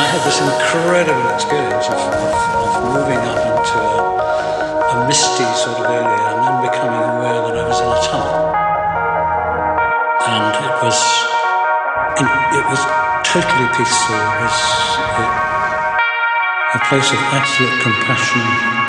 had this incredible experience of moving up into a misty sort of area and then becoming aware that I was in a tunnel. And it was totally peaceful. It was a place of absolute compassion